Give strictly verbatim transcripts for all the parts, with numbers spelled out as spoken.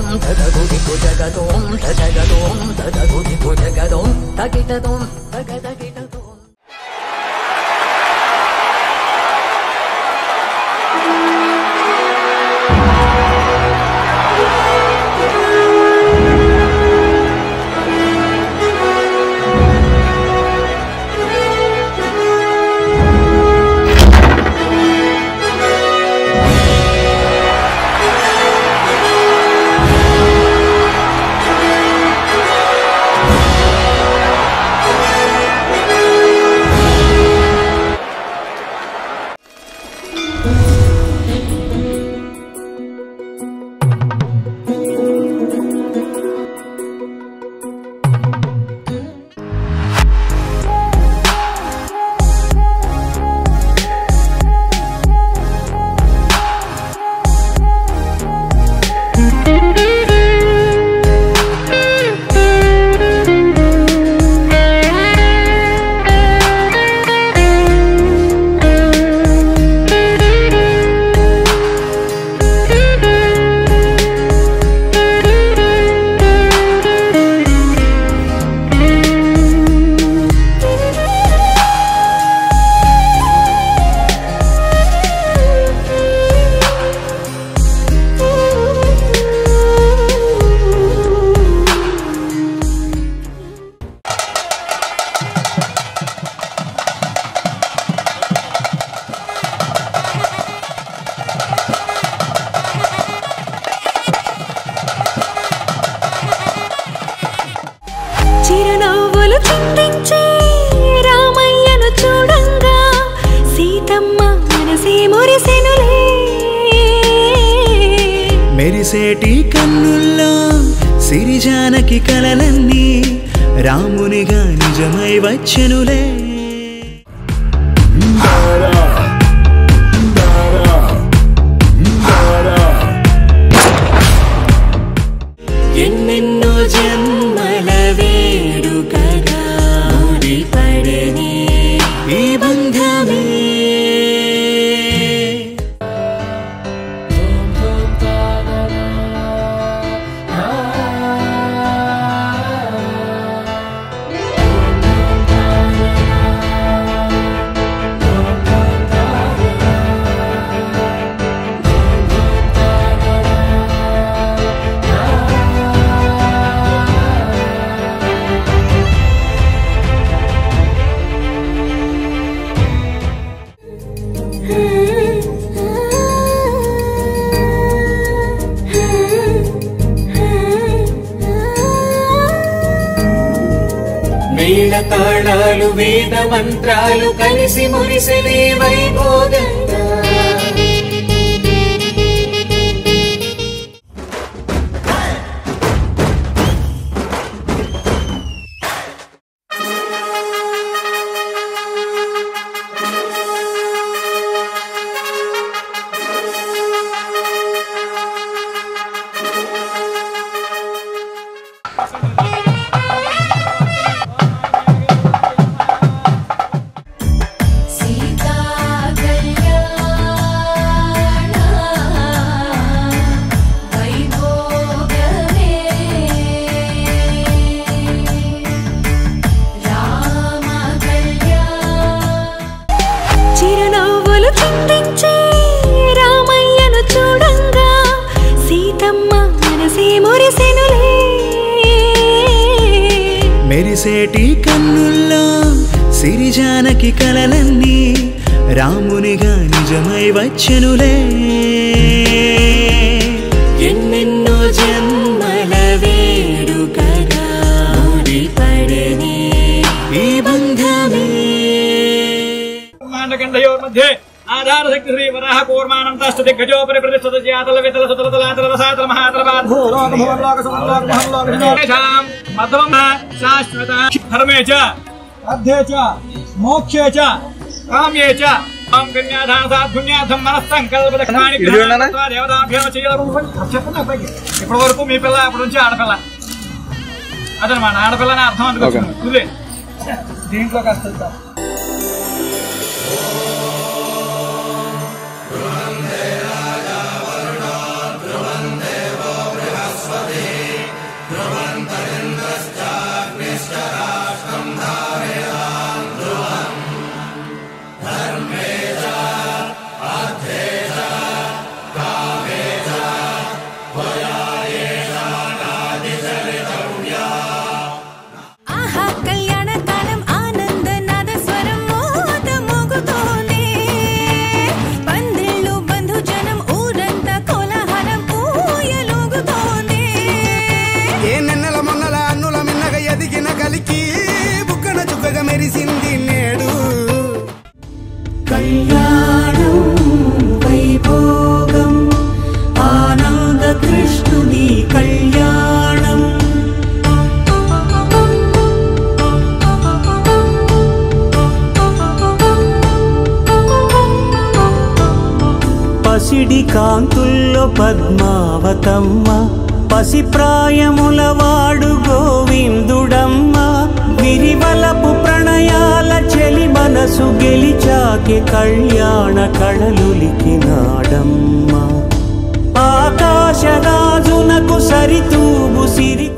తదగుదికు జగదోం తదగదోం తదగుదికు జగదోం తగిటదోం తగదగిటదోం. మెరిసేటి కన్నుల్లో సిరిజానకి కలలన్నీ రామునిగా నిజమై వచ్చెనులే. ఎన్నెన్నో జన్మల వేడుకగా ముడిపడని ఈ బంధమే మేళ తాళాలు వేద మంత్రాలు కలిసి మురిసెలే వైభోగంగా మెరిసేటి కన్నుల్లో సిరిజానకి కలలన్నీ రామునిగా నిజమై వచ్చెనులే. ఎన్నెన్నో జన్మల వేడుకగా ముడిపడని ఈ బంధమే. మధ్య ఆధార శక్తి శ్రీ వరాహ కూర్మానంతాష్ట దిగ్గజోపరి ప్రతిష్ఠిత జాతల వితల సుతల తలాతల రసాతల మహాతల భూలోక భువనలోక సుమలోక మహంలోక మధ్వం శాశ్వత ధర్మే చ అర్థే చ మోక్షే చ కామ్యే చ ఓం కన్యాదాన సాధున్యాధం మనస్సంకల్ప దక్షిణాని దేవతాభ్యో చేయాలి. ఇప్పటి వరకు మీ పిల్ల అప్పటి నుంచి ఆడపిల్ల అదనమాట. ఆడపిల్లని అర్థం అందుకోవచ్చు. దీంట్లో కాస్త కాంతుల్లో పద్మావతమ్మ పసి ప్రాయముల వాడు గోవిందుడమ్మ విరివలపు ప్రణయాల చెలి మనసు గెలిచాకే కళ్యాణ కళలులికినాడమ్మ ఆకాశరాజునకు సరితూగు సిరి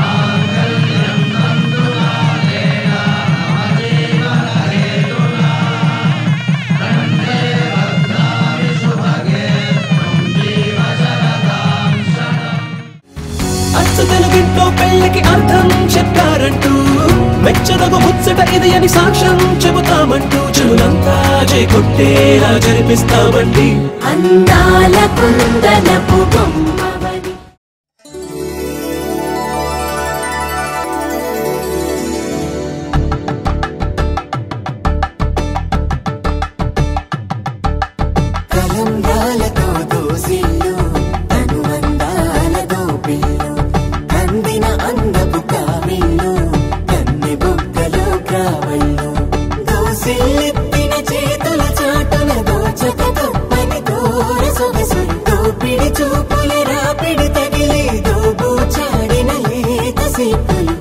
తెలుగింట్లో పెళ్ళకి అర్థం చెప్పారంటూ మెచ్చదగు ముచ్చట ఇది అని సాక్ష్యం చెబుతామంటూ చెలులంతా చేకొట్టేలా జరిపిస్తామండి అందాల కుందనపు బొమ్మవని కలంగాలతో దోసిల్లు అనువందాలతో పిల్లు అందిన అందపు కావిల్లు కన్నె బుగ్గలో గ్రావళ్ళు దోసిల్లెత్తిన చేతుల చాటున దోచక తప్పని దూర సొగసులతో పిడి చూపుల రాపిడి తగిలి దోబూచాడిన లేత సీపులు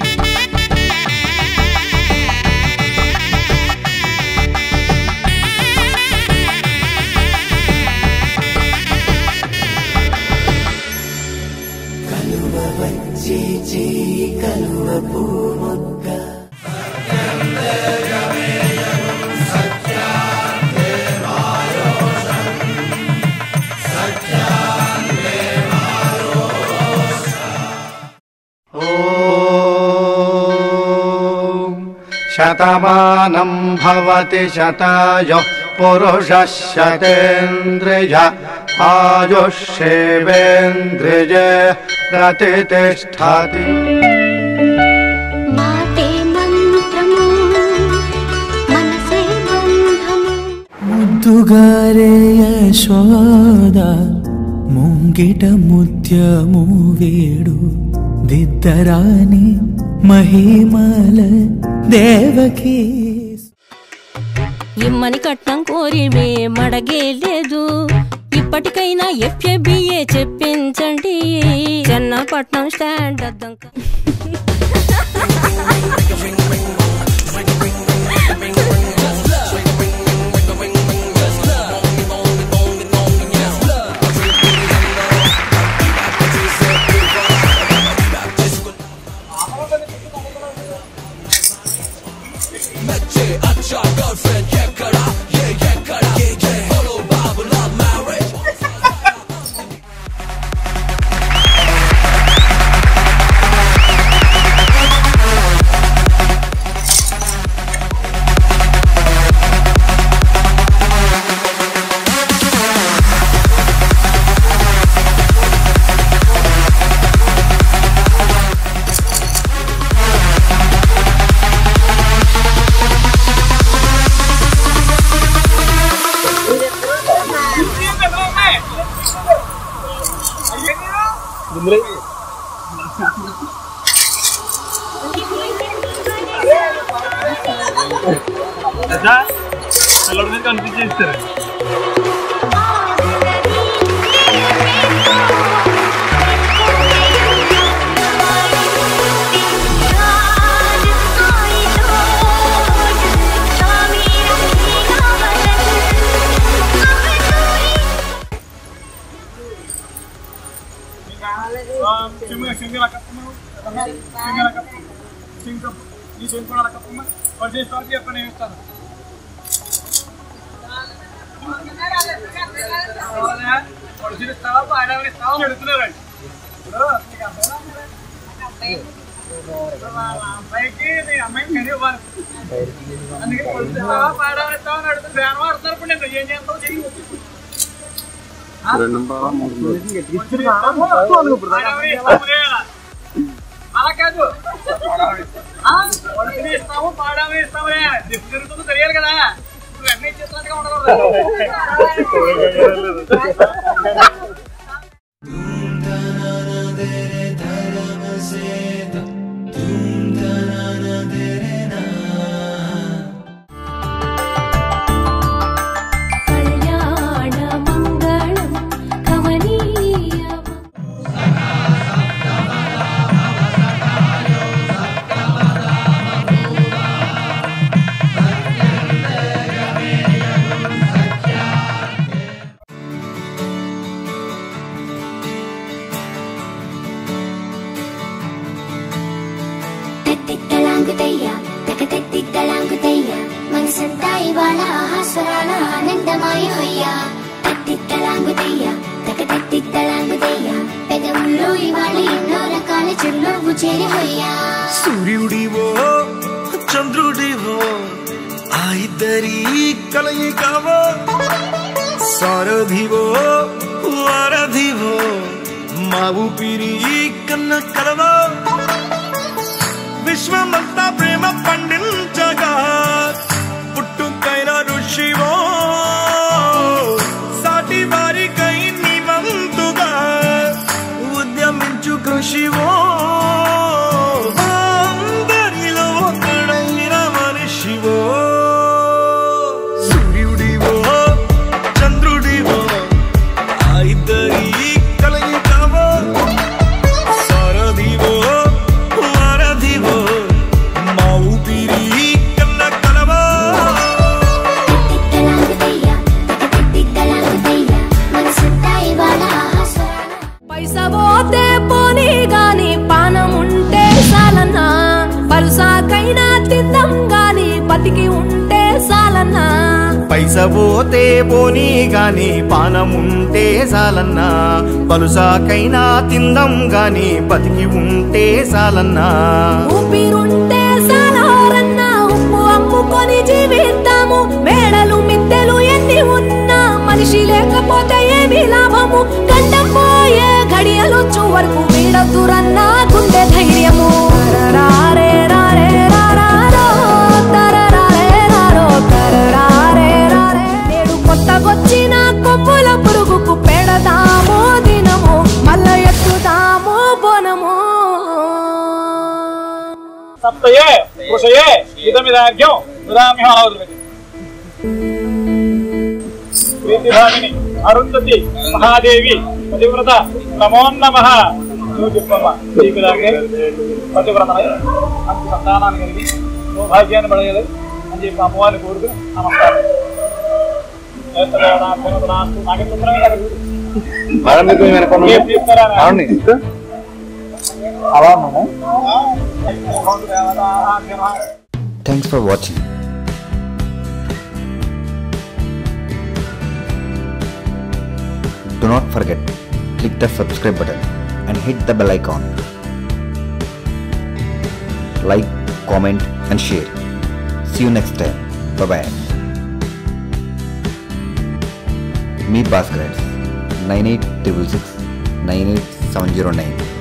కలువ వచ్చే చే కలువ పూ మొక్క శతమానం భవతి శతాయుః పురుషः శతేంద్రియ ఆయుష్యేవేంద్రియే ప్రతిష్ఠతి మాటే మంత్రము మనసే బంధము ముద్దుగారే యశోద ముంగిట ముత్యము వేడు దిద్దరాని మహిమల దేవకీ ఇమ్మని కట్నం కోరి మే మడగే లేదు ఇప్పటికైనా ఎఫ్ఏబిఏ చెప్పించండి చెన్నపట్నం స్టాండ్ అద్దంక కనిపించేస్తారు ఈ చెంకుల కప్పమ్మ పర్చేస్ పార్టీ అక్కడ నేను ఇస్తాను పొడిచిన స్థలం ఆడవారి స్థలం అడుగుతున్నారండి ఇప్పుడు మీకు అబ్బాయికి మీ అమ్మాయికి కనీ ఇవ్వాలి అందుకే పొడిచిన స్థలం ఆడవారి స్థలం అడుగుతుంది బ్యాన్ ఆడుతున్నారు ఇప్పుడు నేను ఏం చేస్తావు చెయ్యి అలా కాదు పొడిచిన ఇస్తాము పాడామే ఇస్తాము జరుగుతుందో తెలియాలి కదా అన్నీ చేస్తున్నట్టుగా ఉండకూడదు కళ్యాణ మంగళం చిరునవ్వు చేరిపోయా సూర్యుడివో చంద్రుడివో ఆ ఇద్దరి కలయికవో సారథివో వారధివో మా ఊపిరి కన్న కలవో విశ్వమంతా ప్రేమ పండించగా పుట్టుకైన ఋషివో సాటి వారికై నివంతుగా ఉద్యమించు కృషివో అందరిలో ఒకడైన మనిషివో సూర్యుడివో చంద్రుడివో ఆ ఇద్దరి కలయికవో సారథివో వారధివో మా ఊపిరి కన్న కలవో పైసా పోతే పోనీ గాని పానం ఉంటే సాలన్నా పలుసాకైనా తిందాం గాని బతికి ఉంటే సాలన్నా పైసా పోతే పోనీ గాని పానముంటే సాలన్నా పలుసాకైనా తిందాం గాని బతికి ఉంటే సాలన్నా ఊపిరుంటే సాలన్నా ఉప్పు అమ్ముకొని జీవిద్దాము మేడలు మిద్దెలు ఎన్ని ఉన్నా మనిషి లేకపోతే ఏమి లాభము గండం పోయే ఘడియలొచ్చు వరకు వీడతురన్నా గుండె ధైర్యము రారే రారే రారారో, తరరారే రారో, తరరారే రారే. నేడు కొత్తగొచ్చిన కొమ్ముల పురుగుకు పెడదాము దినము మల్ల ఎత్తుదాము బోనము సప్తయే కృషయే ఇదమిదార్ఘ్యం ఉదామ్యహావతి ప్రీతిభామిని అరుంధతి మహాదేవి పతివ్రత నమో నమః నువ్వు చెప్పమ్మా నీకు దాగే పతివ్రత అంత సంతానాన్ని కలిగి సౌభాగ్యాన్ని పడగలదు అని చెప్పి అమ్మవారిని కోరుకు నమస్కారం Thanks for watching. Do not forget, click the subscribe button and hit the bell icon. Like, comment and share. See you next time. Bye bye. Meet Bhaskar nine eight six six nine eight seven zero nine.